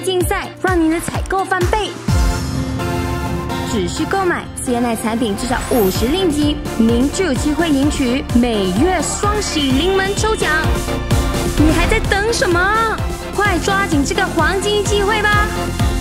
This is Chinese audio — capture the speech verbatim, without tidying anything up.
竞赛，让您的采购翻倍。只需购买 C N I 产品至少五十令吉，您就有机会赢取每月双喜临门抽奖。你还在等什么？快抓紧这个黄金机会吧！